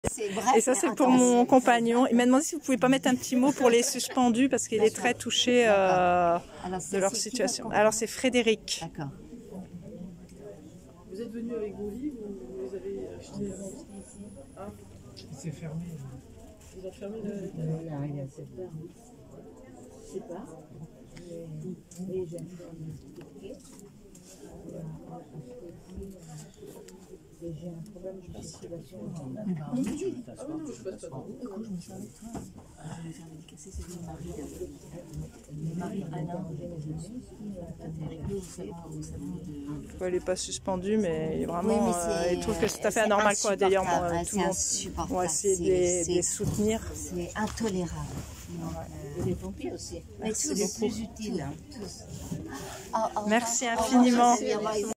Et ça, c'est pour mon compagnon. Il m'a demandé si vous pouvez pas mettre un petit mot pour les suspendus parce qu'il est très touché de leur situation. Alors, c'est Frédéric. D'accord. Vous êtes venu avec vos livres ou vous les avez achetés avant? C'est fermé. Ils ont fermé le... Je sais pas. Mais j'ai j'ai un problème de circulation. Ah non, je passe pas. Écoute, je me suis avec toi. Je vais faire dédicacer, c'est mon mari. Mon mari Alain. Il n'est pas suspendu, mais il est vraiment. Il trouve que c'est tout à fait anormal, quoi. D'ailleurs, tout le monde. On va essayer de les soutenir. C'est intolérable. Et les pompiers aussi. Mais tous les plus utiles. Merci infiniment.